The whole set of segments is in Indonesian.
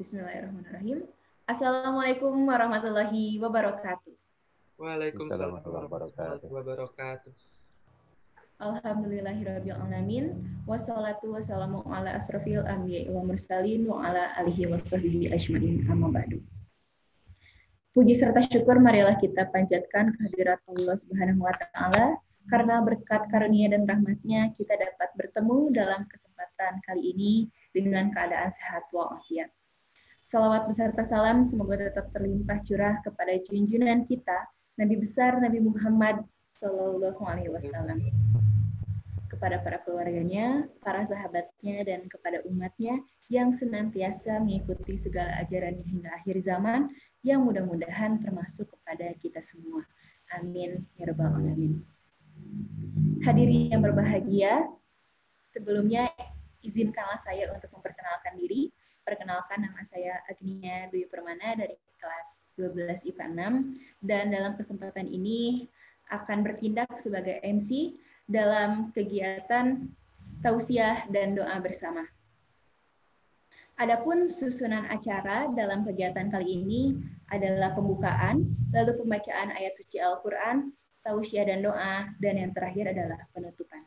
Bismillahirrahmanirrahim. Assalamualaikum warahmatullahi wabarakatuh. Waalaikumsalam warahmatullahi wabarakatuh. Alhamdulillahirrabbilalamin. Wassalatu wassalamu ala asrofil anbiya'i wa mursalin wa ala alihi wa sahbihi ajma'in amma ba'du. Puji serta syukur marilah kita panjatkan kehadirat Allah Subhanahu wa taala karena berkat karunia dan rahmat-Nya kita dapat bertemu dalam kesempatan kali ini dengan keadaan sehat walafiat. Salawat beserta salam semoga tetap terlimpah curah kepada junjungan kita Nabi besar Nabi Muhammad Sallallahu Alaihi Wasallam, kepada para keluarganya, para sahabatnya, dan kepada umatnya yang senantiasa mengikuti segala ajarannya hingga akhir zaman, yang mudah-mudahan termasuk kepada kita semua. Amin ya rabbal alamin. Hadirin yang berbahagia, sebelumnya izinkanlah saya untuk memperkenalkan diri. Perkenalkan, nama saya Agnia Dwi Permana dari kelas 12 IPA 6, dan dalam kesempatan ini akan bertindak sebagai MC dalam kegiatan tausiah dan doa bersama. Adapun susunan acara dalam kegiatan kali ini adalah pembukaan, lalu pembacaan ayat suci Al-Quran, tausiah dan doa, dan yang terakhir adalah penutupan.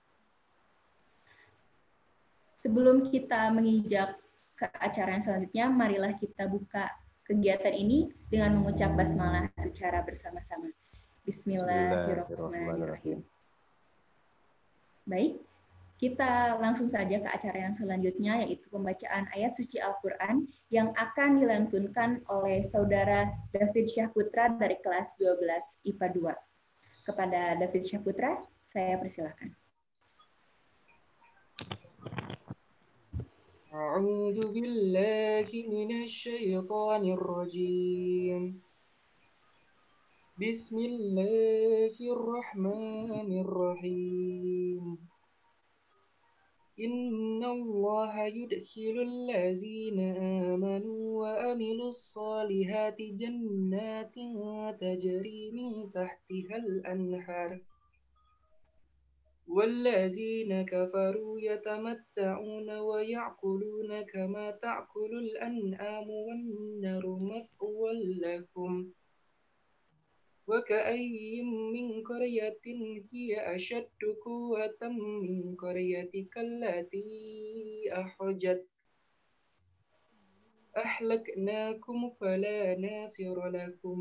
Sebelum kita menginjak ke acara yang selanjutnya, marilah kita buka kegiatan ini dengan mengucap basmalah secara bersama-sama. Bismillahirrahmanirrahim. Baik, kita langsung saja ke acara yang selanjutnya, yaitu pembacaan ayat suci Al-Quran yang akan dilantunkan oleh Saudara David Syahputra dari kelas 12 IPA 2. Kepada David Syahputra, saya persilahkan. A'udzu billahi minasyaitonir rajim. Bismillahirrahmanirrahim. Innallaha yudkhilul ladzina amanu wa amilus solihati jannatin tajri min tahtihal anhar. والذين كفروا يتمتعون ويأكلون كما تأكل الأنعام والنار مثوى لكم وكأي من قرية هي أشد قوة من قريتك التي أهلكناكم فلا ناصر لكم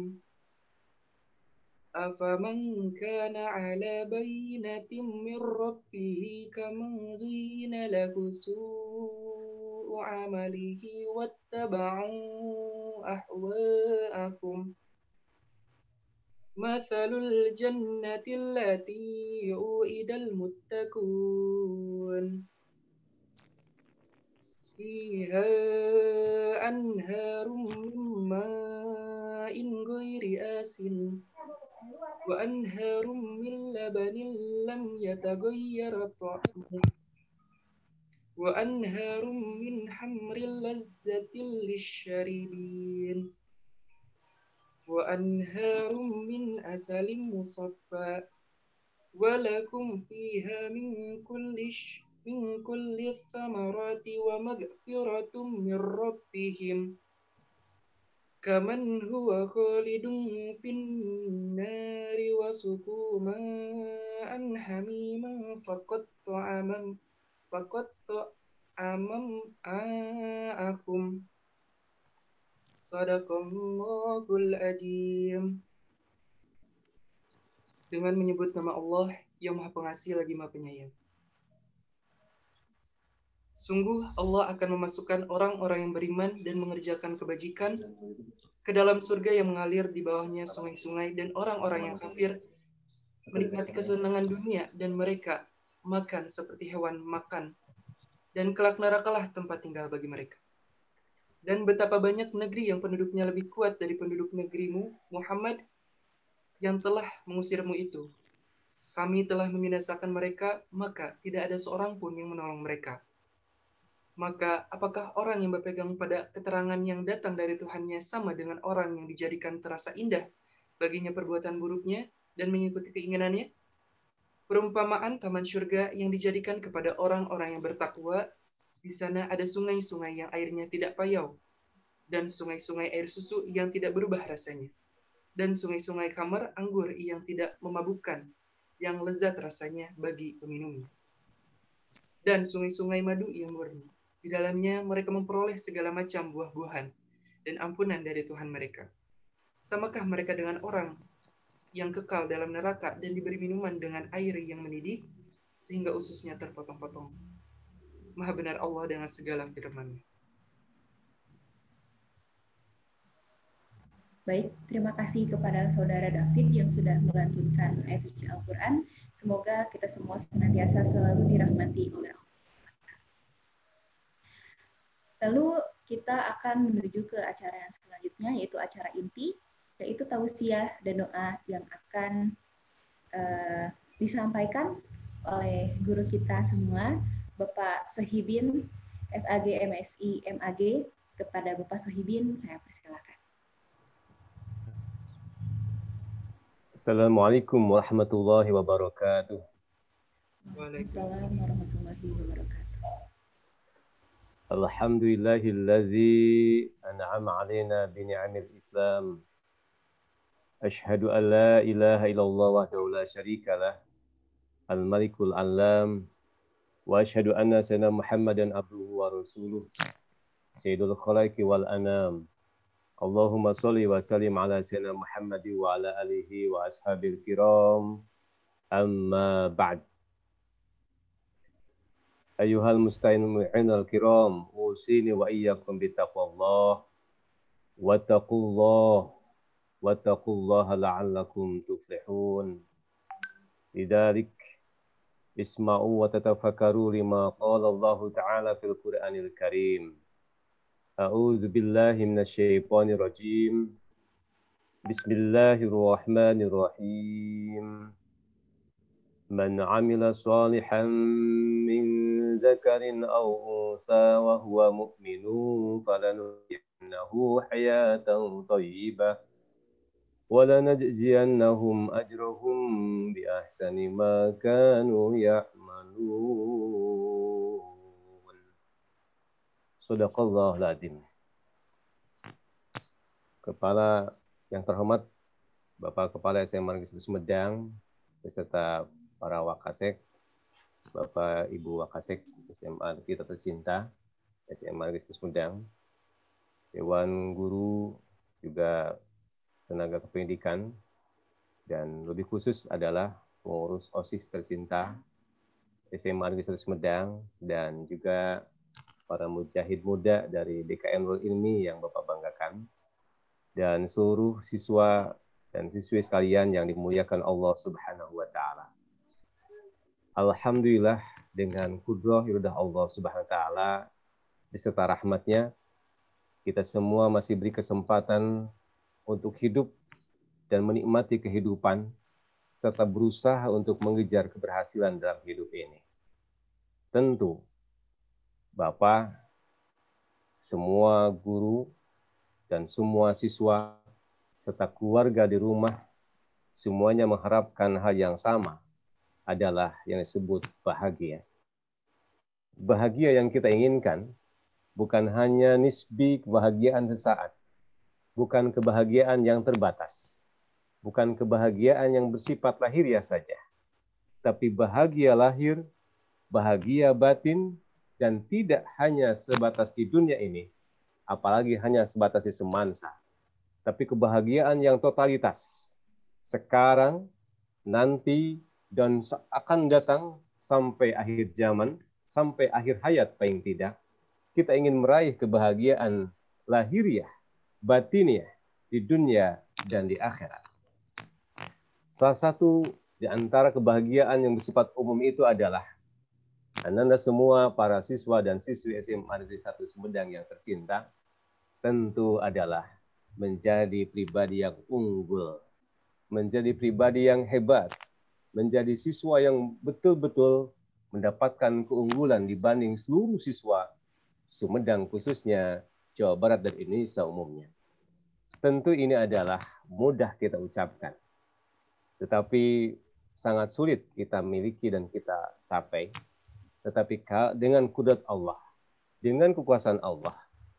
أفمن كان على بينة من ربه كمن زين له سوء عمله واتبعوا أهواءكم مثل الجنة التي وعد المتقون فيها أنهار من ماء غير آسن وأنهار من لبن لم يتغير طعمه وأنهار من خمر لذة للشاربين وأنهار من عسل مصفى ولكم فيها من كل الثمرات ومغفرة من ربهم كمن هو خالد في النار وسقوا ماء حميما فقطع أمعاءكم Sadaqallahul Azim. Dengan menyebut nama Allah yang Maha Pengasih lagi Maha Penyayang. Sungguh Allah akan memasukkan orang-orang yang beriman dan mengerjakan kebajikan ke dalam surga yang mengalir di bawahnya sungai-sungai, dan orang-orang yang kafir menikmati kesenangan dunia dan mereka makan seperti hewan makan, dan kelak nerakalah tempat tinggal bagi mereka. Dan betapa banyak negeri yang penduduknya lebih kuat dari penduduk negerimu, Muhammad, yang telah mengusirmu itu. Kami telah membinasakan mereka, maka tidak ada seorang pun yang menolong mereka. Maka apakah orang yang berpegang pada keterangan yang datang dari Tuhannya sama dengan orang yang dijadikan terasa indah baginya perbuatan buruknya dan mengikuti keinginannya? Perumpamaan taman surga yang dijadikan kepada orang-orang yang bertakwa, di sana ada sungai-sungai yang airnya tidak payau, dan sungai-sungai air susu yang tidak berubah rasanya, dan sungai-sungai khamar anggur yang tidak memabukkan, yang lezat rasanya bagi peminumnya, dan sungai-sungai madu yang murni. Di dalamnya mereka memperoleh segala macam buah-buahan dan ampunan dari Tuhan mereka. Samakah mereka dengan orang yang kekal dalam neraka dan diberi minuman dengan air yang mendidih, sehingga ususnya terpotong-potong? Maha benar Allah dengan segala firman-Nya. Baik, terima kasih kepada Saudara David yang sudah melantunkan ayat suci Al-Quran. Semoga kita semua senantiasa selalu dirahmati oleh Allah. Lalu kita akan menuju ke acara yang selanjutnya, yaitu acara inti, yaitu tausiah dan doa yang akan disampaikan oleh guru kita semua, Bapak Sohibin, SAG, MSI, MAG. Kepada Bapak Sohibin, saya persilakan. Assalamualaikum warahmatullahi wabarakatuh. Waalaikumsalam warahmatullahi wabarakatuh. Alhamdulillahilladzi an'ama 'alaina bi ni'amil Islam. Asyhadu an la ilaha illallah wahdahu la syarikalah, al-malikul alam, wa asyhadu anna sayyidina Muhammadan abduhu wa rasuluh, sayyidul khalaiqi wal anam. Allahumma sholli wa sallim ala sayyidina Muhammad wa ala alihi wa ashabil kiram. Amma ba'd. Ayuhal mustami'in al-kiram, usini wa iyyakum bittaqwallah wattaqullaha la'allakum tuflihun. Lidzalik isma'u wa tatafakkaru lima qala Allah ta'ala fil Qur'anil Karim. A'udzu billahi minasyaitonir rajim. Bismillahirrahmanirrahim. Man 'amila shalihan min dzakarin aw unsa wa huwa mu'minun falanuhyiyannahu hayatan thayyibah wa lanajziyannahum ajrahum bi ahsani ma kanu ya'malun. Shadaqallahul adzim. Kepala yang terhormat Bapak Kepala SMA Negeri Sumedang beserta para Wakasek, Bapak Ibu Wakasek SMA kita tercinta, SMA Negeri Sumedang, Dewan Guru, juga tenaga kependidikan, dan lebih khusus adalah pengurus OSIS tercinta SMA Negeri Sumedang, dan juga para mujahid muda dari DKM Nurul Ilmi yang Bapak banggakan, dan seluruh siswa dan siswi sekalian yang dimuliakan Allah Subhanahu wa Ta'ala. Alhamdulillah, dengan kudrah iradah Allah Subhanahu wa Ta'ala beserta rahmatnya, kita semua masih beri kesempatan untuk hidup dan menikmati kehidupan serta berusaha untuk mengejar keberhasilan dalam hidup ini. Tentu Bapak, semua guru, dan semua siswa, serta keluarga di rumah, semuanya mengharapkan hal yang sama, adalah yang disebut bahagia. Bahagia yang kita inginkan bukan hanya nisbi kebahagiaan sesaat, bukan kebahagiaan yang terbatas, bukan kebahagiaan yang bersifat lahiriah saja, tapi bahagia lahir, bahagia batin, dan tidak hanya sebatas di dunia ini, apalagi hanya sebatas di semansa, tapi kebahagiaan yang totalitas, sekarang, nanti, dan akan datang sampai akhir zaman, sampai akhir hayat paling tidak, kita ingin meraih kebahagiaan lahiriah, batiniah, di dunia dan di akhirat. Salah satu di antara kebahagiaan yang bersifat umum itu adalah Anda semua para siswa dan siswi SMA Negeri 1 Sumedang yang tercinta, tentu adalah menjadi pribadi yang unggul, menjadi pribadi yang hebat, menjadi siswa yang betul-betul mendapatkan keunggulan dibanding seluruh siswa Sumedang, khususnya Jawa Barat dan Indonesia umumnya. Tentu ini adalah mudah kita ucapkan, tetapi sangat sulit kita miliki dan kita capai. Tetapi dengan kudrat Allah, dengan kekuasaan Allah,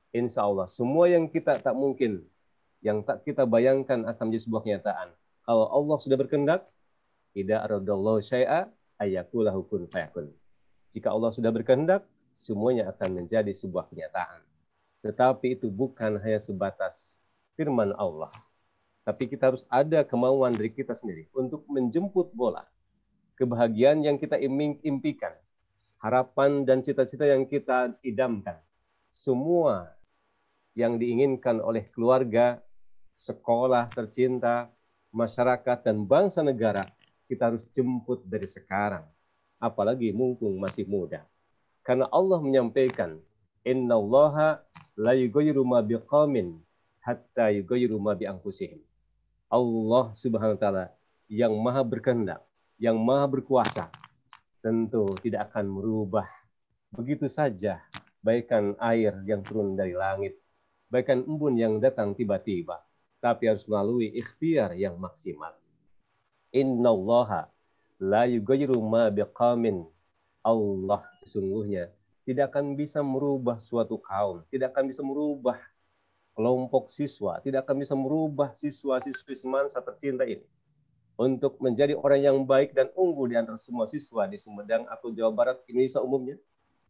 Insya Allah, semua yang kita tak mungkin, yang tak kita bayangkan akan menjadi sebuah kenyataan. Kalau Allah sudah berkehendak, tidak aradallahu syai'a ayyakulahu kun fayakun. Jika Allah sudah berkehendak, semuanya akan menjadi sebuah kenyataan. Tetapi itu bukan hanya sebatas firman Allah. Tapi kita harus ada kemauan dari kita sendiri untuk menjemput bola. Kebahagiaan yang kita impikan, harapan dan cita-cita yang kita idamkan. Semua yang diinginkan oleh keluarga, sekolah tercinta, masyarakat, dan bangsa negara, kita harus jemput dari sekarang. Apalagi mumpung masih muda. Karena Allah menyampaikan, innallaha la yughayyiru ma biqaumin hatta yughayyiru ma bi anfusihim. Allah Subhanahu wa taala yang maha berkehendak, yang maha berkuasa, tentu tidak akan merubah begitu saja bagaikan air yang turun dari langit, bagaikan embun yang datang tiba-tiba, tapi harus melalui ikhtiar yang maksimal. Innallaha la yughayyiru ma biqaumin. Allah sesungguhnya tidak akan bisa merubah suatu kaum, tidak akan bisa merubah kelompok siswa, tidak akan bisa merubah siswa-siswi semansa tercinta ini untuk menjadi orang yang baik dan unggul di antara semua siswa di Sumedang atau Jawa Barat, Indonesia umumnya.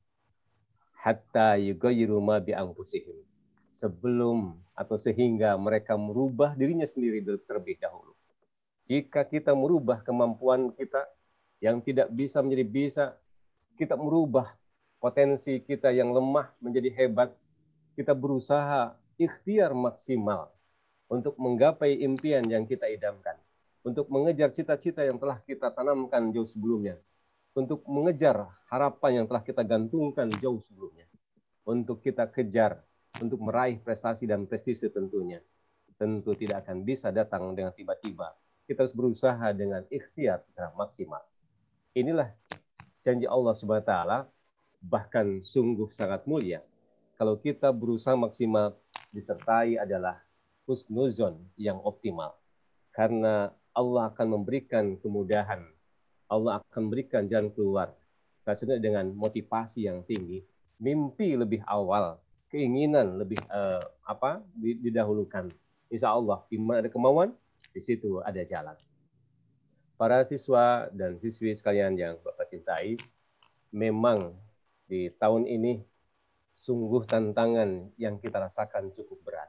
Hatta yughayyiru ma bi anfusihim. Sebelum atau sehingga mereka merubah dirinya sendiri terlebih dahulu. Jika kita merubah kemampuan kita yang tidak bisa menjadi bisa, kita merubah potensi kita yang lemah menjadi hebat, kita berusaha ikhtiar maksimal untuk menggapai impian yang kita idamkan, untuk mengejar cita-cita yang telah kita tanamkan jauh sebelumnya, untuk mengejar harapan yang telah kita gantungkan jauh sebelumnya, untuk kita kejar, untuk meraih prestasi dan prestise tentunya. Tentu tidak akan bisa datang dengan tiba-tiba. Kita harus berusaha dengan ikhtiar secara maksimal. Inilah janji Allah Subhanahu wa taala, bahkan sungguh sangat mulia kalau kita berusaha maksimal disertai adalah husnuzon yang optimal. Karena Allah akan memberikan kemudahan, Allah akan memberikan jalan keluar. Salah satunya dengan motivasi yang tinggi, mimpi lebih awal, keinginan lebih didahulukan. Insya Allah, di mana ada kemauan, di situ ada jalan. Para siswa dan siswi sekalian yang Bapak cintai, memang di tahun ini sungguh tantangan yang kita rasakan cukup berat.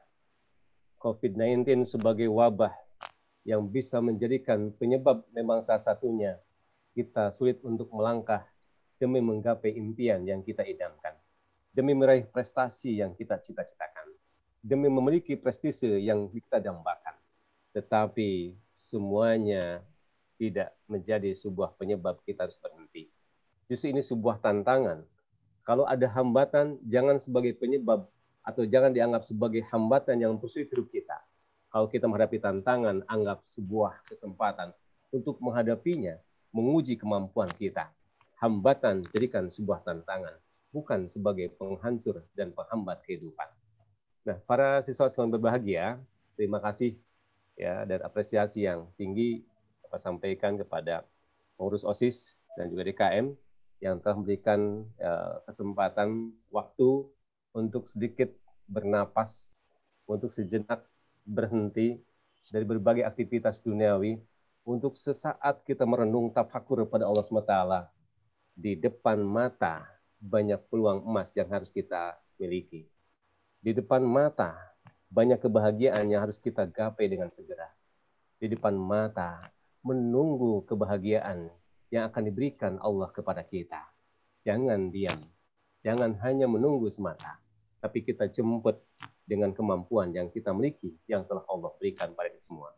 COVID-19 sebagai wabah yang bisa menjadikan penyebab memang salah satunya kita sulit untuk melangkah demi menggapai impian yang kita idamkan, demi meraih prestasi yang kita cita-citakan, demi memiliki prestise yang kita dambakan. Tetapi semuanya tidak menjadi sebuah penyebab kita harus berhenti. Justru ini sebuah tantangan. Kalau ada hambatan, jangan sebagai penyebab atau jangan dianggap sebagai hambatan yang mempersulit hidup kita. Kalau kita menghadapi tantangan, anggap sebuah kesempatan untuk menghadapinya, menguji kemampuan kita. Hambatan jadikan sebuah tantangan, bukan sebagai penghancur dan penghambat kehidupan. Nah, para siswa-siswa yang berbahagia, terima kasih ya dan apresiasi yang tinggi Bapak sampaikan kepada pengurus OSIS dan juga DKM yang telah memberikan kesempatan waktu untuk sedikit bernapas, untuk sejenak berhenti dari berbagai aktivitas duniawi, untuk sesaat kita merenung tafakur pada Allah SWT. Di depan mata banyak peluang emas yang harus kita miliki. Di depan mata banyak kebahagiaan yang harus kita gapai dengan segera. Di depan mata menunggu kebahagiaan yang akan diberikan Allah kepada kita. Jangan diam, jangan hanya menunggu semata, tapi kita jemput dengan kemampuan yang kita miliki, yang telah Allah berikan pada kita semua.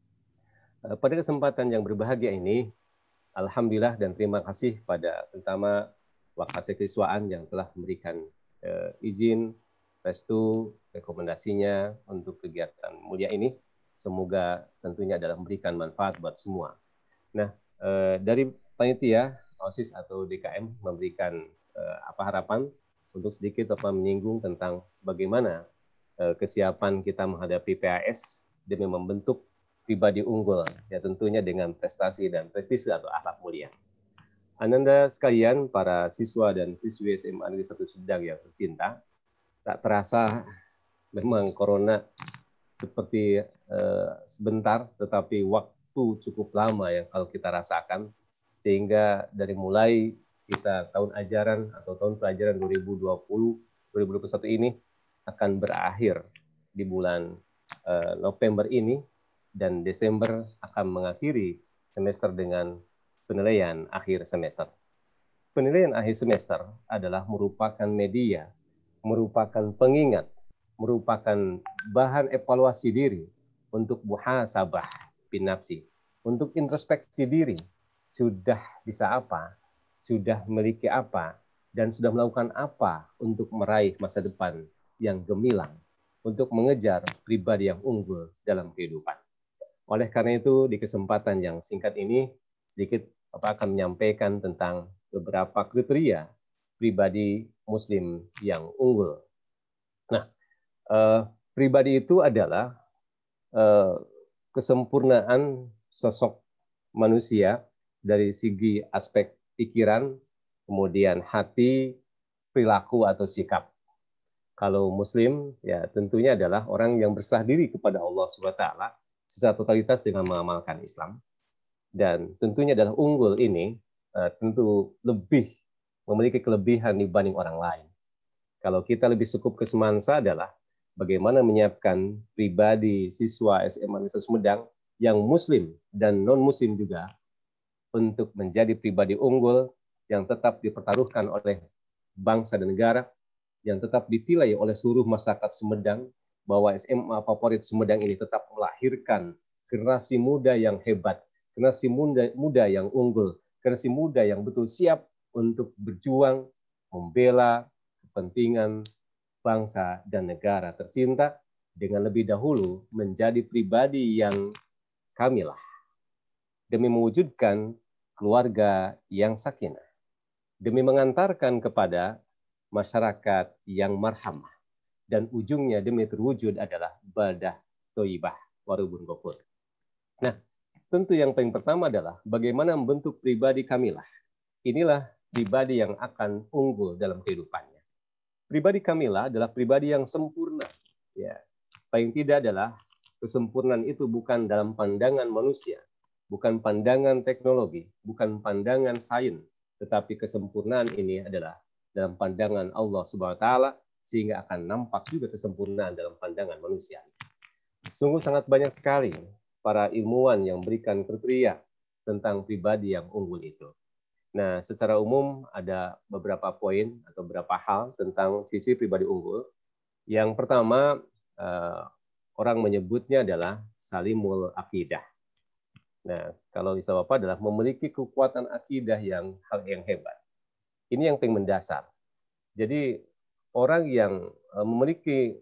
Pada kesempatan yang berbahagia ini, alhamdulillah dan terima kasih pada terutama Wakasek Kesiswaan yang telah memberikan izin, restu, rekomendasinya untuk kegiatan mulia ini. Semoga tentunya adalah memberikan manfaat buat semua. Nah, dari panitia OSIS atau DKM memberikan harapan untuk sedikit menyinggung tentang bagaimana kesiapan kita menghadapi PAS demi membentuk pribadi unggul, ya tentunya dengan prestasi dan prestise atau akhlak mulia. Ananda sekalian, para siswa dan siswi SMA Negeri 1 Sumedang yang tercinta, Tak terasa memang corona seperti sebentar, tetapi waktu cukup lama yang kalau kita rasakan, sehingga dari mulai kita tahun ajaran atau tahun pelajaran 2020-2021 ini akan berakhir di bulan November ini, dan Desember akan mengakhiri semester dengan penilaian akhir semester. Penilaian akhir semester adalah merupakan media, merupakan pengingat, merupakan bahan evaluasi diri untuk muhasabah bin nafsi, untuk introspeksi diri, sudah bisa apa, sudah memiliki apa, dan sudah melakukan apa untuk meraih masa depan yang gemilang, untuk mengejar pribadi yang unggul dalam kehidupan. Oleh karena itu, di kesempatan yang singkat ini, sedikit Bapak akan menyampaikan tentang beberapa kriteria pribadi Muslim yang unggul. Nah, pribadi itu adalah kesempurnaan sosok manusia dari segi aspek pikiran, kemudian hati, perilaku atau sikap. Kalau Muslim, ya tentunya adalah orang yang berserah diri kepada Allah SWT secara totalitas dengan mengamalkan Islam. Dan tentunya adalah unggul ini tentu lebih memiliki kelebihan dibanding orang lain. Kalau kita lebih cukup ke semansa adalah bagaimana menyiapkan pribadi siswa SMA Negeri Sumedang yang Muslim dan non-Muslim juga untuk menjadi pribadi unggul yang tetap dipertaruhkan oleh bangsa dan negara, yang tetap ditilai oleh seluruh masyarakat Sumedang, bahwa SMA favorit Sumedang ini tetap melahirkan generasi muda yang hebat, generasi muda yang unggul, generasi muda yang betul siap untuk berjuang, membela kepentingan bangsa dan negara tercinta, dengan lebih dahulu menjadi pribadi yang kamilah, demi mewujudkan keluarga yang sakinah, demi mengantarkan kepada masyarakat yang marhamah, dan ujungnya demi terwujud adalah badah toibah warubun gofur. Nah, tentu yang paling pertama adalah bagaimana membentuk pribadi kamilah. Inilah pribadi yang akan unggul dalam kehidupannya. Pribadi kamilah adalah pribadi yang sempurna. Ya, paling tidak adalah kesempurnaan itu bukan dalam pandangan manusia, bukan pandangan teknologi, bukan pandangan sains, tetapi kesempurnaan ini adalah dalam pandangan Allah Subhanahu wa taala, sehingga akan nampak juga kesempurnaan dalam pandangan manusia. Sungguh sangat banyak sekali para ilmuwan yang memberikan kriteria tentang pribadi yang unggul itu. Nah, secara umum ada beberapa poin atau beberapa hal tentang sisi pribadi unggul. Yang pertama, orang menyebutnya adalah salimul akidah. Nah, kalau istilah Bapak adalah memiliki kekuatan akidah yang hebat. Ini yang paling mendasar. Jadi orang yang memiliki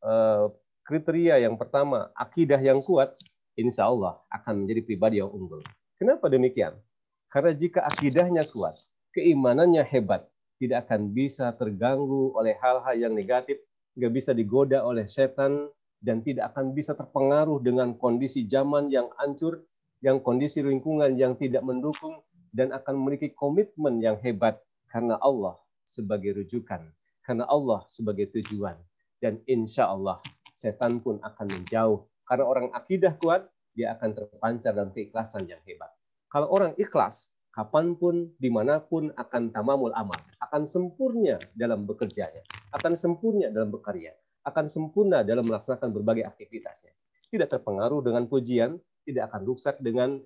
kriteria yang pertama, akidah yang kuat, insya Allah akan menjadi pribadi yang unggul. Kenapa demikian? Karena jika akidahnya kuat, keimanannya hebat, tidak akan bisa terganggu oleh hal-hal yang negatif, nggak bisa digoda oleh setan, dan tidak akan bisa terpengaruh dengan kondisi zaman yang hancur, yang kondisi lingkungan yang tidak mendukung, dan akan memiliki komitmen yang hebat karena Allah sebagai rujukan, karena Allah sebagai tujuan. Dan insya Allah setan pun akan menjauh. Karena orang akidah kuat, dia akan terpancar dalam keikhlasan yang hebat. Kalau orang ikhlas, kapanpun, dimanapun akan tamamul amal, akan sempurna dalam bekerjanya, akan sempurna dalam berkarya, akan sempurna dalam melaksanakan berbagai aktivitasnya. Tidak terpengaruh dengan pujian, tidak akan rusak dengan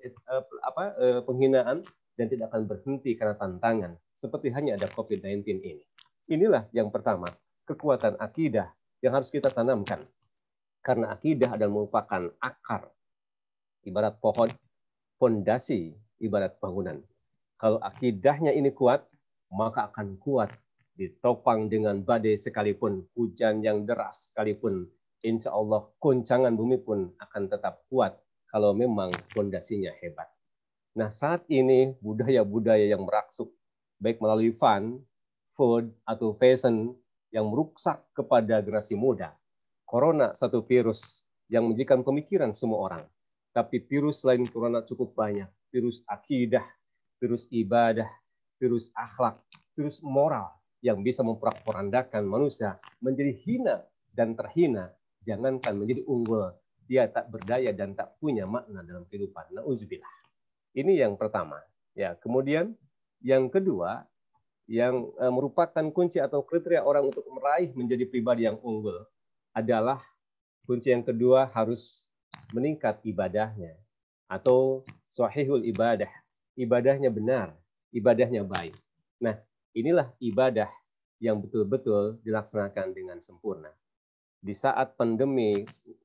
penghinaan, dan tidak akan berhenti karena tantangan, seperti hanya ada COVID-19 ini. Inilah yang pertama, kekuatan akidah yang harus kita tanamkan. Karena akidah adalah merupakan akar, ibarat pohon, fondasi ibarat bangunan. Kalau akidahnya ini kuat, maka akan kuat ditopang dengan badai sekalipun, hujan yang deras sekalipun, insya Allah goncangan bumi pun akan tetap kuat kalau memang fondasinya hebat. Nah, saat ini budaya-budaya yang meraksuk, baik melalui fun, food, atau fashion yang merusak kepada generasi muda. Corona satu virus yang menjadikan pemikiran semua orang. Tapi virus selain corona cukup banyak. Virus akidah, virus ibadah, virus akhlak, virus moral. yang bisa memporak-porandakan manusia menjadi hina dan terhina, jangankan menjadi unggul, dia tak berdaya dan tak punya makna dalam kehidupan. Nauzubillah. Ini yang pertama. Ya, kemudian yang kedua, yang merupakan kunci atau kriteria orang untuk meraih menjadi pribadi yang unggul adalah kunci yang kedua harus meningkat ibadahnya atau sahihul ibadah. Ibadahnya benar, ibadahnya baik. Nah, inilah ibadah yang betul-betul dilaksanakan dengan sempurna. Di saat pandemi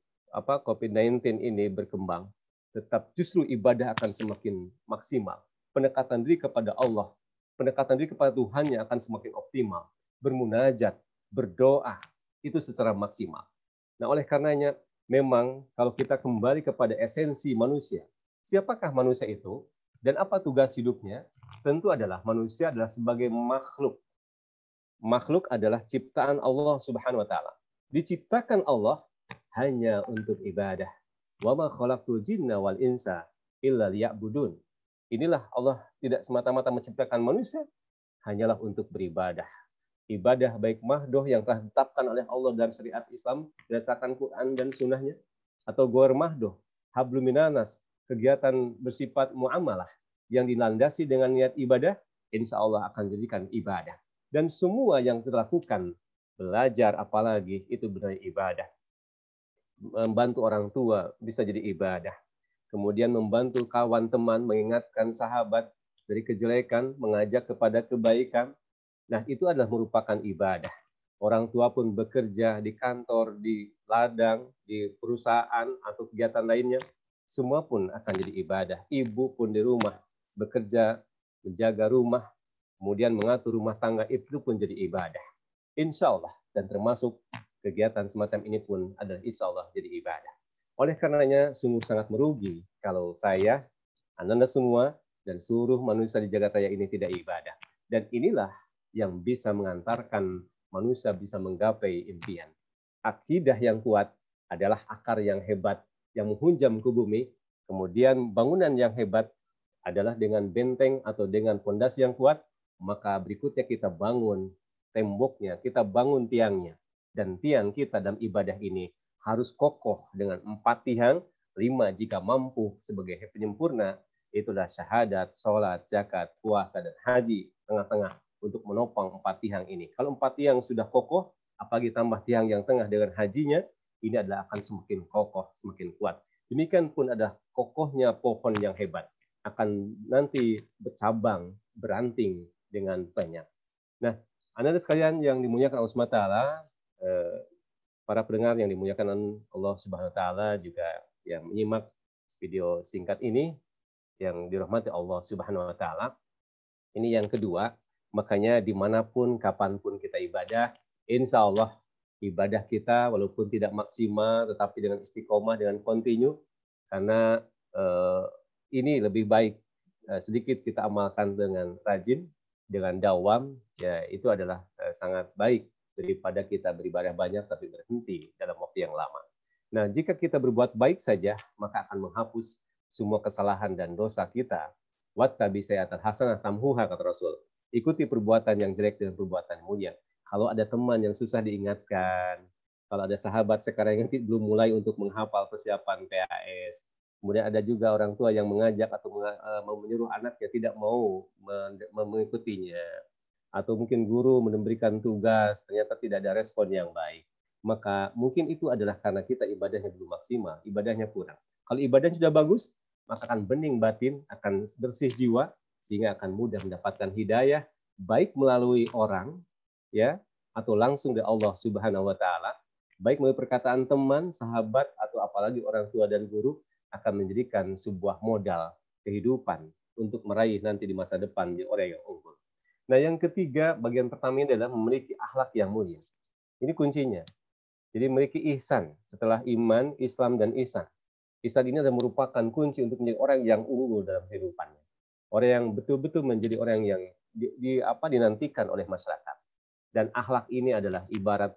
COVID-19 ini berkembang, tetap justru ibadah akan semakin maksimal. Pendekatan diri kepada Allah, pendekatan diri kepada Tuhannya akan semakin optimal. Bermunajat, berdoa, itu secara maksimal. Nah, oleh karenanya, memang kalau kita kembali kepada esensi manusia, siapakah manusia itu dan apa tugas hidupnya? Tentu adalah manusia adalah sebagai makhluk. Makhluk adalah ciptaan Allah Subhanahu wa taala. Diciptakan Allah hanya untuk ibadah. Wa ma khalaqtul jinna wal insa illa liya'budun. Inilah Allah tidak semata-mata menciptakan manusia hanyalah untuk beribadah. Ibadah baik mahdoh yang telah ditetapkan oleh Allah dalam syariat Islam berdasarkan Quran dan Sunnahnya, atau ghair mahdoh, hablum minanas, kegiatan bersifat muamalah yang dilandasi dengan niat ibadah, insya Allah akan jadikan ibadah. Dan semua yang kita lakukan, belajar apalagi, itu benar ibadah. Membantu orang tua bisa jadi ibadah. Kemudian membantu kawan teman, mengingatkan sahabat dari kejelekan, mengajak kepada kebaikan. Nah, itu adalah merupakan ibadah. Orang tua pun bekerja di kantor, di ladang, di perusahaan, atau kegiatan lainnya, semua pun akan jadi ibadah. Ibu pun di rumah, bekerja, menjaga rumah, kemudian mengatur rumah tangga, itu pun jadi ibadah. Insya Allah, dan termasuk kegiatan semacam ini pun adalah insya Allah jadi ibadah. Oleh karenanya, sungguh sangat merugi kalau saya, Anda semua, dan seluruh manusia di jagat raya ini tidak ibadah. Dan inilah yang bisa mengantarkan manusia bisa menggapai impian. Akidah yang kuat adalah akar yang hebat yang menghunjam ke bumi. Kemudian bangunan yang hebat adalah dengan benteng atau dengan fondasi yang kuat. Maka berikutnya kita bangun temboknya, kita bangun tiangnya. Dan tiang kita dalam ibadah ini harus kokoh dengan 4 tiang, 5 jika mampu sebagai penyempurna. Itulah syahadat, sholat, zakat, puasa, dan haji tengah-tengah untuk menopang 4 tiang ini. Kalau 4 tiang sudah kokoh, apalagi tambah tiang yang tengah dengan hajinya, ini adalah akan semakin kokoh, semakin kuat. Demikian pun ada kokohnya pohon yang hebat. Akan nanti bercabang, beranting dengan banyak. Nah, Anda sekalian yang dimuliakan Allah SWT, para pendengar yang dimuliakan Allah Subhanahu wa taala juga yang menyimak video singkat ini yang dirahmati Allah Subhanahu wa taala. Ini yang kedua, makanya dimanapun, kapanpun kita ibadah, insya Allah ibadah kita walaupun tidak maksimal, tetapi dengan istiqomah, dengan kontinu, karena ini lebih baik sedikit kita amalkan dengan rajin, dengan dawam, ya itu adalah sangat baik daripada kita beribadah banyak tapi berhenti dalam waktu yang lama. Nah, jika kita berbuat baik saja, maka akan menghapus semua kesalahan dan dosa kita. Wattabi sayyatan hasanah tamhuha, kata Rasul. Ikuti perbuatan yang jelek dengan perbuatan mulia. Kalau ada teman yang susah diingatkan, kalau ada sahabat sekarang yang belum mulai untuk menghafal persiapan PAS, kemudian ada juga orang tua yang mengajak atau menyuruh anaknya tidak mau mengikutinya, atau mungkin guru memberikan tugas, ternyata tidak ada respon yang baik, maka mungkin itu adalah karena kita ibadahnya belum maksimal, ibadahnya kurang. Kalau ibadahnya sudah bagus, maka akan bening batin, akan bersih jiwa, sehingga akan mudah mendapatkan hidayah, baik melalui orang, ya, atau langsung dari Allah Subhanahu wa taala, baik melalui perkataan teman, sahabat, atau apalagi orang tua dan guru, akan menjadikan sebuah modal kehidupan untuk meraih nanti di masa depan di orang yang unggul. Nah, yang ketiga, bagian pertama ini adalah memiliki akhlak yang mulia. Ini kuncinya. Jadi memiliki ihsan setelah iman, Islam, dan ihsan. Ihsan ini adalah merupakan kunci untuk menjadi orang yang unggul dalam kehidupannya. Orang yang betul-betul menjadi orang yang dinantikan oleh masyarakat. Dan akhlak ini adalah ibarat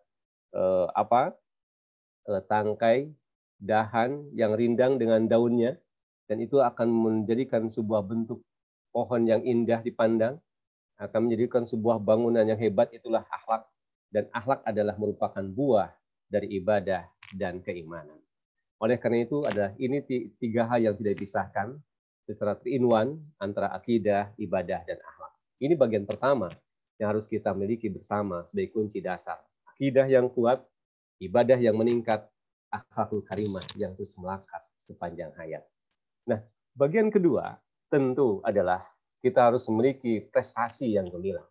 tangkai dahan yang rindang dengan daunnya, dan itu akan menjadikan sebuah bentuk pohon yang indah dipandang. akan menjadikan sebuah bangunan yang hebat, itulah akhlak. Dan akhlak adalah merupakan buah dari ibadah dan keimanan. Oleh karena itu ini 3 hal yang tidak dipisahkan secara 3-in-1 antara akidah, ibadah, dan akhlak. Ini bagian pertama yang harus kita miliki bersama sebagai kunci dasar. Akidah yang kuat, ibadah yang meningkat, akhlakul karimah yang terus melekat sepanjang hayat. Nah, bagian kedua tentu adalah kita harus memiliki prestasi yang gemilang,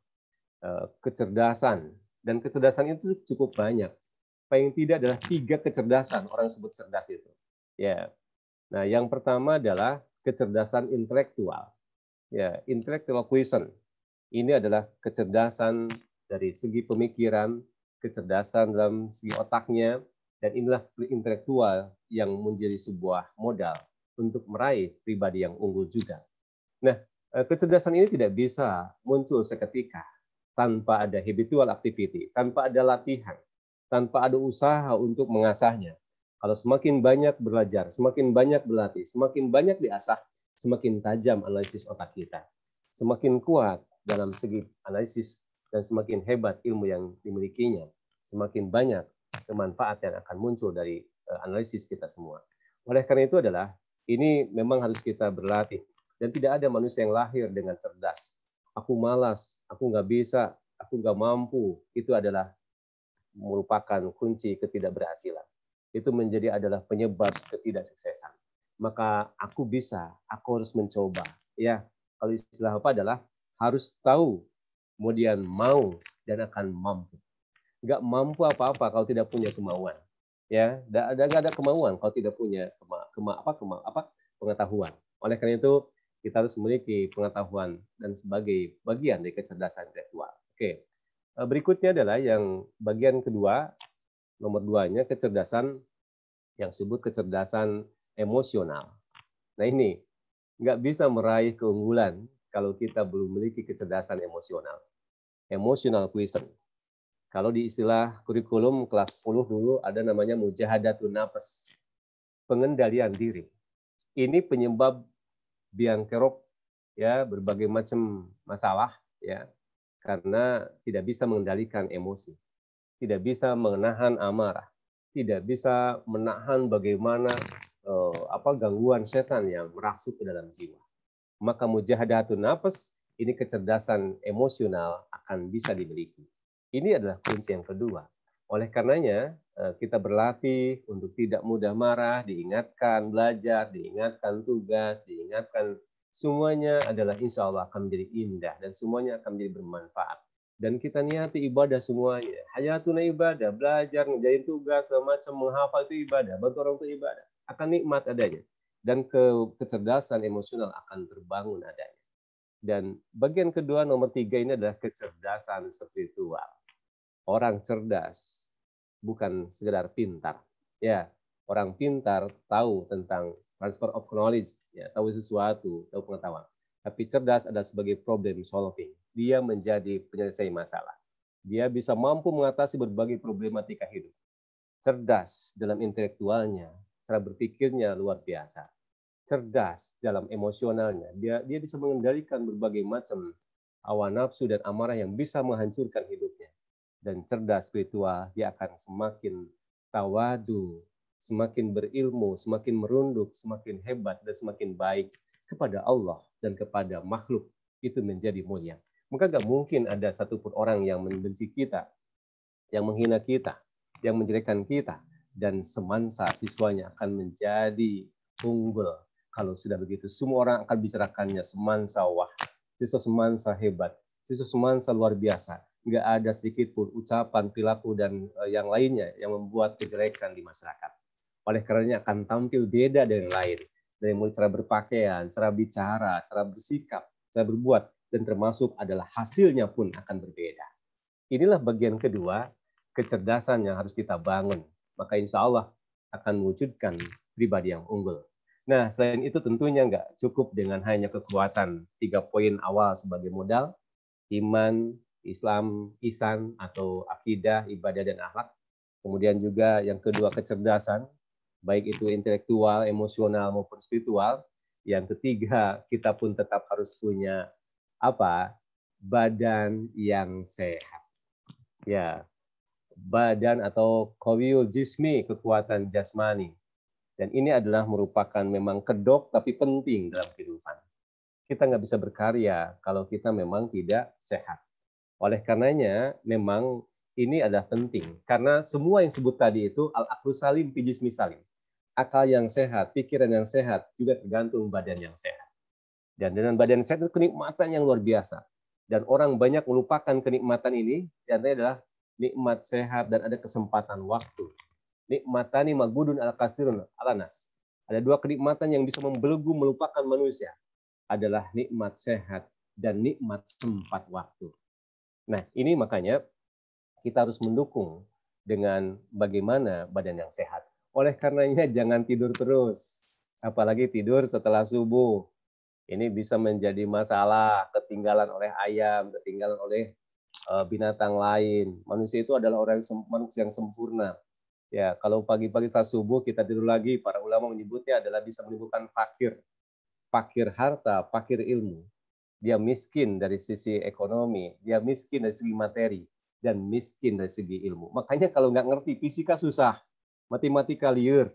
kecerdasan, dan kecerdasan itu cukup banyak. Paling tidak adalah 3 kecerdasan orang sebut cerdas itu. Ya. Nah, yang pertama adalah kecerdasan intelektual. Ya, intellectual quotient. Ini adalah kecerdasan dari segi pemikiran, kecerdasan dalam segi otaknya, dan inilah intelektual yang menjadi sebuah modal untuk meraih pribadi yang unggul juga. Nah, kecerdasan ini tidak bisa muncul seketika tanpa ada habitual activity, tanpa ada latihan, tanpa ada usaha untuk mengasahnya. Kalau semakin banyak belajar, semakin banyak berlatih, semakin banyak diasah, semakin tajam analisis otak kita. Semakin kuat dalam segi analisis dan semakin hebat ilmu yang dimilikinya, semakin banyak kemanfaat yang akan muncul dari analisis kita semua. Oleh karena itu ini memang harus kita berlatih. Dan tidak ada manusia yang lahir dengan cerdas. Aku malas, aku nggak bisa, aku nggak mampu. Itu adalah merupakan kunci ketidakberhasilan. Itu adalah penyebab ketidaksuksesan. Maka aku bisa, aku harus mencoba. Ya, kalau istilah apa adalah harus tahu, kemudian mau dan akan mampu. Nggak mampu apa-apa kalau tidak punya kemauan. Ya, nggak ada kemauan kalau tidak punya pengetahuan. Oleh karena itu kita harus memiliki pengetahuan dan sebagai bagian dari kecerdasan intelektual. Oke, berikutnya adalah yang bagian kedua, nomor 2-nya kecerdasan yang disebut kecerdasan emosional. Nah ini nggak bisa meraih keunggulan kalau kita belum memiliki kecerdasan emosional. Emotional quotient. Kalau di istilah kurikulum kelas 10 dulu ada namanya mujahadatun nafas, pengendalian diri. Ini penyebab biang kerok ya berbagai macam masalah ya karena tidak bisa mengendalikan emosi, tidak bisa menahan amarah, tidak bisa menahan bagaimana gangguan setan yang merasuk ke dalam jiwa. Maka mujahadatun nafas ini kecerdasan emosional akan bisa dimiliki. Ini adalah kunci yang kedua. Oleh karenanya, kita berlatih untuk tidak mudah marah, diingatkan belajar, diingatkan tugas, diingatkan semuanya adalah insya Allah akan menjadi indah dan semuanya akan menjadi bermanfaat. Dan kita niati ibadah semuanya. Hayatuna ibadah, belajar, ngerjain tugas, semacam menghafal itu ibadah, bantu orang itu ibadah. Akan nikmat adanya. Dan kecerdasan emosional akan terbangun adanya. Dan bagian kedua, nomor 3 ini adalah kecerdasan spiritual. Orang cerdas bukan sekedar pintar. Ya, orang pintar tahu tentang transfer of knowledge, ya, tahu sesuatu, tahu pengetahuan. Tapi cerdas adalah sebagai problem solving. Dia menjadi penyelesai masalah. Dia bisa mampu mengatasi berbagai problematika hidup. Cerdas dalam intelektualnya, cara berpikirnya luar biasa. Cerdas dalam emosionalnya, dia bisa mengendalikan berbagai macam hawa nafsu dan amarah yang bisa menghancurkan hidupnya. Dan cerdas spiritual, dia akan semakin tawadu, semakin berilmu, semakin merunduk, semakin hebat, dan semakin baik kepada Allah dan kepada makhluk. Itu menjadi mulia. Maka gak mungkin ada satupun orang yang membenci kita, yang menghina kita, yang menjelekkan kita, dan semansa siswanya akan menjadi unggul. Kalau sudah begitu, semua orang akan bicarakannya semansa wah, siswa semansa hebat, siswa semansa luar biasa. Nggak ada sedikit pun ucapan, perilaku, dan yang lainnya yang membuat kejelekan di masyarakat. Oleh karenanya akan tampil beda dari yang lain. Dari mulai cara berpakaian, cara bicara, cara bersikap, cara berbuat, dan termasuk adalah hasilnya pun akan berbeda. Inilah bagian kedua, kecerdasan yang harus kita bangun. Maka insya Allah akan mewujudkan pribadi yang unggul. Nah, selain itu tentunya nggak cukup dengan hanya kekuatan 3 poin awal sebagai modal, iman, Islam, ihsan atau akidah, ibadah, dan akhlak. Kemudian juga yang kedua kecerdasan, baik itu intelektual, emosional maupun spiritual. Yang ketiga kita pun tetap harus punya badan yang sehat. Ya, badan atau qawiyul jismi, kekuatan jasmani. Dan ini adalah merupakan memang kedok tapi penting dalam kehidupan. Kita nggak bisa berkarya kalau kita memang tidak sehat. Oleh karenanya memang ini adalah penting. Karena semua yang disebut tadi itu al-aqlu salim fi jismi salim. Akal yang sehat, pikiran yang sehat juga tergantung badan yang sehat. Dan dengan badan sehat itu kenikmatan yang luar biasa. Dan orang banyak melupakan kenikmatan ini, dan ini adalah nikmat sehat dan ada kesempatan waktu. Nikmatani magudun al-kasirun alanas. Ada dua kenikmatan yang bisa membelenggu melupakan manusia. Adalah nikmat sehat dan nikmat sempat waktu. Nah, ini makanya kita harus mendukung dengan bagaimana badan yang sehat. Oleh karenanya jangan tidur terus. Apalagi tidur setelah subuh. Ini bisa menjadi masalah, ketinggalan oleh ayam, ketinggalan oleh binatang lain. Manusia itu adalah manusia yang sempurna. Ya, kalau pagi-pagi setelah subuh kita tidur lagi, para ulama menyebutnya adalah bisa menimbulkan fakir. Fakir harta, fakir ilmu. Dia miskin dari sisi ekonomi, dia miskin dari segi materi, dan miskin dari segi ilmu. Makanya kalau nggak ngerti fisika susah, matematika liar,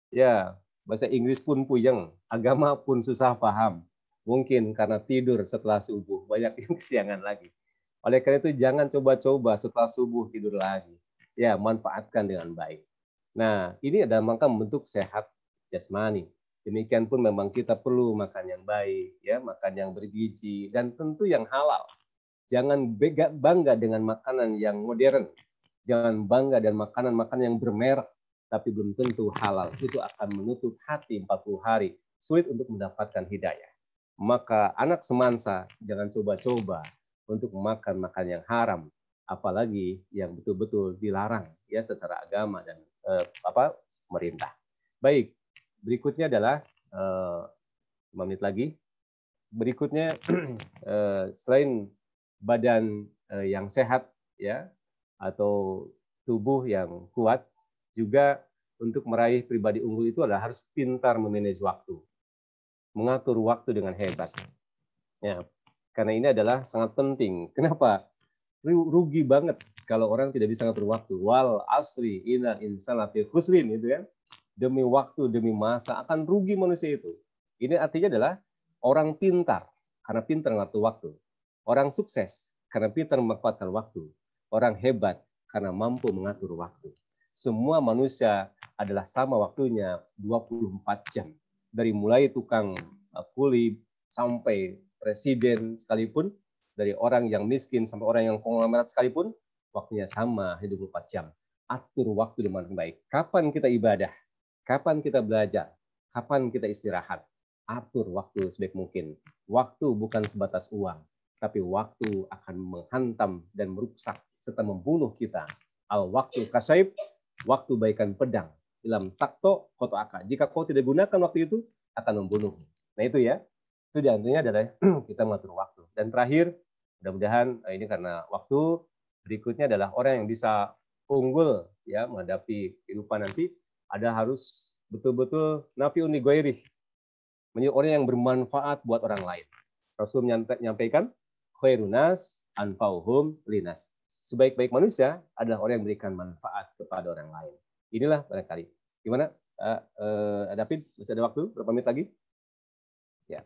ya bahasa Inggris pun puyeng, agama pun susah paham. Mungkin karena tidur setelah subuh, banyak yang kesiangan lagi. Oleh karena itu jangan coba-coba setelah subuh tidur lagi. Ya, manfaatkan dengan baik. Nah, ini adalah maka bentuk sehat jasmani. Demikian pun memang kita perlu makan yang baik, ya, makan yang bergizi dan tentu yang halal. Jangan bangga dengan makanan yang modern. Jangan bangga dengan makanan-makanan yang bermerek tapi belum tentu halal. Itu akan menutup hati 40 hari, sulit untuk mendapatkan hidayah. Maka anak semansa jangan coba-coba untuk makan yang haram, apalagi yang betul-betul dilarang ya secara agama dan pemerintah. Baik, berikutnya adalah 5 menit lagi. Berikutnya selain badan yang sehat ya atau tubuh yang kuat, juga untuk meraih pribadi unggul itu adalah harus pintar memanage waktu, mengatur waktu dengan hebat. Ya, karena ini adalah sangat penting. Kenapa? Rugi banget kalau orang tidak bisa ngatur waktu. Wal asri innal insana lafi khusrin, itu ya. Demi waktu, demi masa akan rugi manusia itu. Ini artinya adalah orang pintar karena pintar ngatur waktu. Orang sukses karena pintar memanfaatkan waktu. Orang hebat karena mampu mengatur waktu. Semua manusia adalah sama waktunya 24 jam. Dari mulai tukang kuli sampai presiden sekalipun, dari orang yang miskin sampai orang yang konglomerat sekalipun, waktunya sama 24 jam. Atur waktu dengan baik. Kapan kita ibadah? Kapan kita belajar? Kapan kita istirahat? Atur waktu sebaik mungkin. Waktu bukan sebatas uang, tapi waktu akan menghantam dan merusak serta membunuh kita. Al-waktu kasaib, waktu baikan pedang. Dalam takto koto aka. Jika kau tidak gunakan waktu itu, akan membunuhmu. Nah itu ya. Itu diantaranya adalah kita mengatur waktu. Dan terakhir, mudah-mudahan ini karena waktu, berikutnya adalah orang yang bisa unggul ya menghadapi kehidupan nanti, ada harus betul-betul nafi'un li ghairih. Menjadi orang yang bermanfaat buat orang lain. Rasul menyampaikan, khairunas anfa'uhum linas. Sebaik-baik manusia adalah orang yang memberikan manfaat kepada orang lain. Inilah barangkali. Gimana? David, masih ada waktu? Berapa menit lagi? Ya.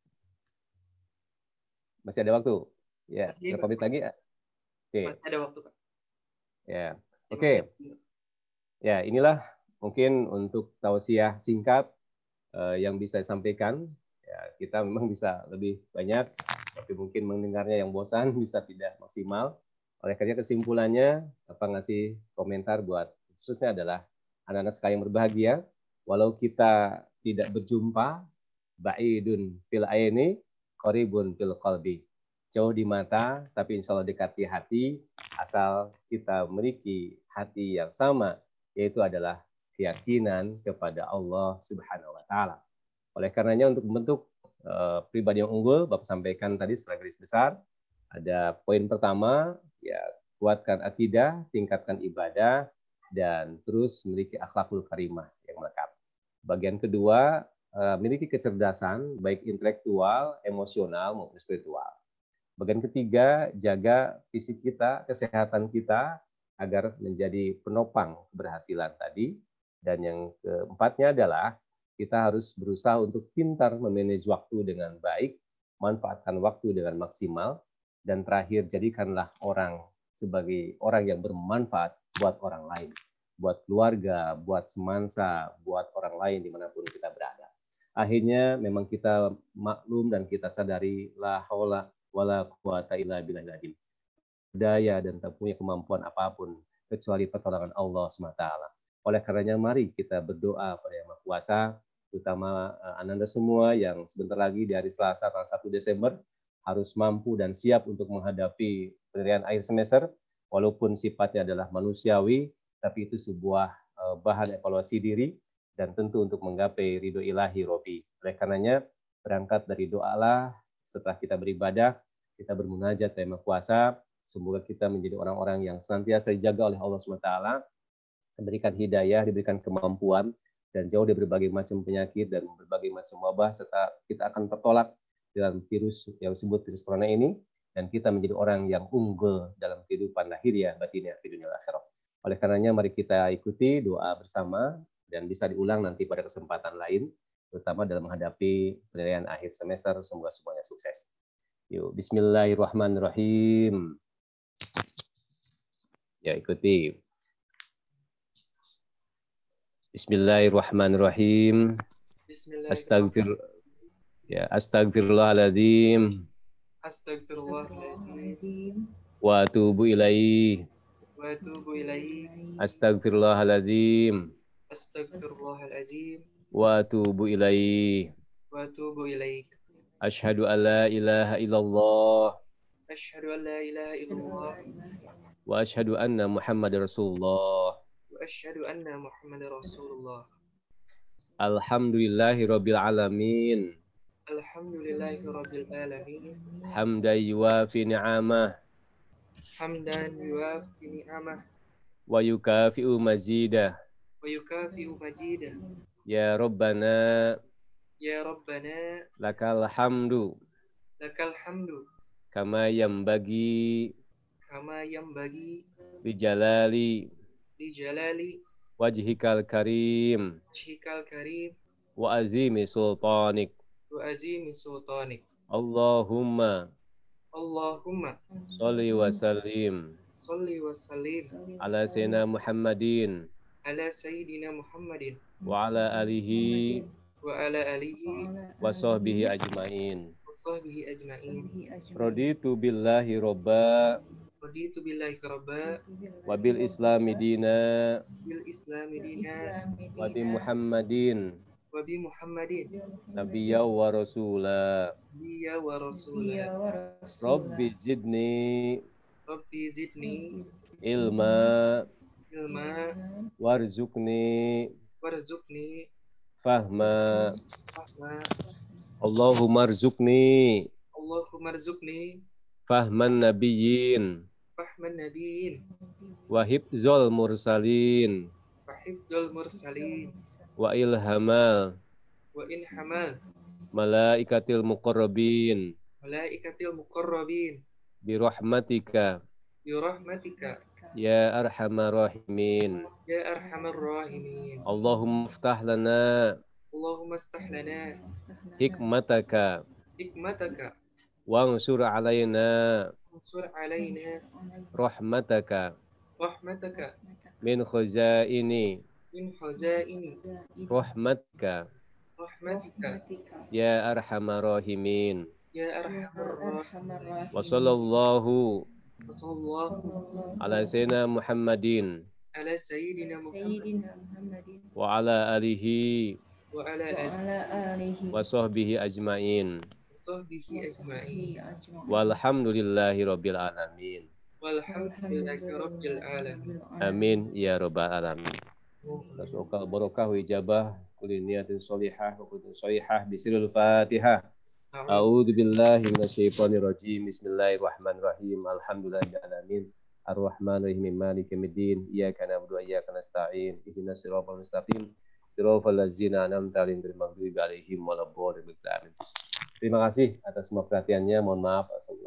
Masih ada waktu? Ya. Berapa menit lagi? Oke. Masih ada waktu, Pak. Ya. Oke. Ya, inilah mungkin untuk tausiah singkat yang bisa disampaikan. Ya, kita memang bisa lebih banyak, tapi mungkin mendengarnya yang bosan bisa tidak maksimal. Oleh karena kesimpulannya, ngasih komentar buat khususnya adalah anak-anak sekalian berbahagia, walau kita tidak berjumpa, ba'idun fil aini, qaribun fil qalbi. Jauh di mata, tapi insya Allah dekat di hati, asal kita memiliki hati yang sama, yaitu adalah keyakinan kepada Allah Subhanahu wa Ta'ala. Oleh karenanya, untuk membentuk pribadi yang unggul, Bapak sampaikan tadi secara garis besar, ada poin pertama, ya kuatkan akidah, tingkatkan ibadah, dan terus memiliki akhlakul karimah yang melekat. Bagian kedua, memiliki kecerdasan, baik intelektual, emosional, maupun spiritual. Bagian ketiga, jaga fisik kita, kesehatan kita agar menjadi penopang keberhasilan tadi. Dan yang keempatnya adalah kita harus berusaha untuk pintar memanage waktu dengan baik, manfaatkan waktu dengan maksimal, dan terakhir jadikanlah orang sebagai orang yang bermanfaat buat orang lain, buat keluarga, buat semansa, buat orang lain dimanapun kita berada. Akhirnya memang kita maklum dan kita sadari la haula wala quwata illa billahil daya dan tak punya kemampuan apapun kecuali pertolongan Allah SWT. Oleh karenanya mari kita berdoa pada Yang Maha Kuasa, terutama Ananda semua yang sebentar lagi di hari Selasa tanggal 1 Desember harus mampu dan siap untuk menghadapi penilaian akhir semester, walaupun sifatnya adalah manusiawi, tapi itu sebuah bahan evaluasi diri dan tentu untuk menggapai ridho ilahi Robi. Oleh karenanya berangkat dari doalah setelah kita beribadah, kita bermunajat kepada Yang Maha Kuasa. Semoga kita menjadi orang-orang yang senantiasa dijaga oleh Allah SWT, diberikan hidayah, diberikan kemampuan, dan jauh dari berbagai macam penyakit dan berbagai macam wabah, serta kita akan tertolak dalam virus yang disebut virus corona ini, dan kita menjadi orang yang unggul dalam kehidupan lahiriah batinnya di dunia akhirat. Oleh karenanya mari kita ikuti doa bersama, dan bisa diulang nanti pada kesempatan lain, terutama dalam menghadapi penilaian akhir semester. Semoga semuanya sukses. Yuk, bismillahirrahmanirrahim. Ya, ikuti. Bismillahirrahmanirrahim. Astagfirullahaladzim. Astagfirullahaladzim. Wa atubu ilaihi. Wa atubu ilaihi. Astagfirullahaladzim. Astagfirullahaladzim. Wa atubu ilaihi. Wa atubu ilaik. Asyhadu an la ilaha illallah. Asyhadu an la ilaha illallah. Wa asyhadu anna Muhammadar Rasulullah. Wa asyhadu anna Muhammadar Rasulullah. Alhamdulillahi rabbil alamin. Alhamdulillahi rabbil alamin. Hamdan yuwafi ni'amah. Hamdan yuwafi ni'amah. Wa yukafi'u mazidah. Wa yukafi'u majidah. Ya Rabbana. Ya Rabbana. Lakal hamdu. Lakal hamdu. Kama yambagi. Kama yambagi. Bijalali. Bijalali. Wajhikal karim. Wajhikal karim. Wa azimi sultanik. Wa azimi sultanik. Allahumma. Allahumma. Salli wa sallim. Salli wa sallim. Ala sayyidina Muhammadin. Ala sayyidina Muhammadin. Wa ala alihi. Wa ala alihi. Wa sahbihi ajma'in. Wa sahbihi ajma'in. Raditu billahi robba. Raditu billahi rabba. Wa bil islami dina. Bil islami dina. Wa bi Muhammadin. Wa bi Muhammadin. Nabiyya wa rasula. Nabiyya wa rasula. Rabbi zidni. Rabbi zidni. Ilma. Ilma. Warzuqni. Warzuqni. Fahma. Fahma. Allahumma arzuqni. Allahumma arzuqni. Fahman nabiyyin. Fahman nabiyyin. Wa hifzul mursalin. Wa hifzul mursalin. Wa ilhamal. Wa ilhamal. Malaikatil muqarrabin. Malaikatil muqarrabin. Birahmatika. Birahmatika. Ya arhamar rahimin. Ya arhamar rahimin. Allahumma iftah lana. Allahumma iftah lana. Hikmataka. Hikmataka. Wansur alayna. Wansur alayna. Rahmataka. Rahmataka. Min khuzaini. Min khuzaini. Rahmatika. Rahmatika. Ya arhamar rahimin. Ya arhamar rahimin. Wa sallallahu. Wa sallallahu. Ala sayyidina Muhammadin. Ala sayyidina Muhammadin. Wa ala alihi. Wa ala alihi. Wa sahbihi ajma'in. Sahbihi ajma'in. Walhamdulillahi rabbil alamin. Walhamdulillahi rabbil alamin. Amin ya rabbal alamin. Nas'aluka barakah wa ijabah kulli niyatin sholihah wa kulli sholihah bisirul Fatihah. A'udzu billahi minasyaitonir rajim. Bismillahirrahmanirrahim. Alhamdulillahil alamin. Ar-Rahmanir Rahim. Maliki yaumiddin. Iyyaka na'budu wa iyyaka nasta'in. Ihdinas siratal mustaqim. Siratal ladzina an'amta 'alaihim ghairil maghdubi 'alaihim waladdallin. Terima kasih atas semua perhatiannya. Mohon maaf. Assalamualaikum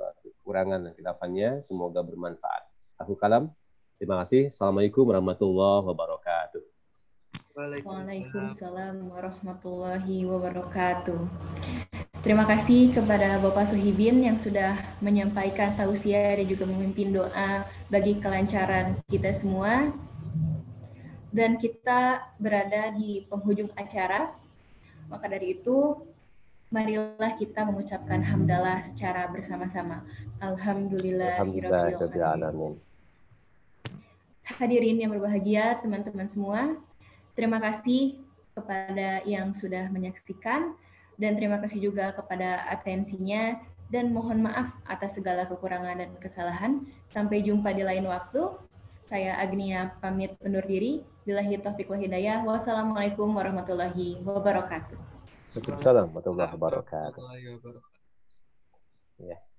kekurangan dan khilafannya. Semoga bermanfaat. Aku kalam. Terima kasih. Assalamualaikum warahmatullahi wabarakatuh. Waalaikumsalam warahmatullahi wabarakatuh. Terima kasih kepada Bapak Sohibin yang sudah menyampaikan tausiah dan juga memimpin doa bagi kelancaran kita semua. Dan kita berada di penghujung acara. Maka dari itu, marilah kita mengucapkan hamdalah secara bersama-sama. Alhamdulillahirabbil alamin. Hadirin yang berbahagia, teman-teman semua, terima kasih kepada yang sudah menyaksikan dan terima kasih juga kepada atensinya dan mohon maaf atas segala kekurangan dan kesalahan. Sampai jumpa di lain waktu. Saya Agnia pamit undur diri. Billahi taufiq wal hidayah. Wassalamualaikum warahmatullahi wabarakatuh. Waalaikumsalam warahmatullahi wabarakatuh. Ya.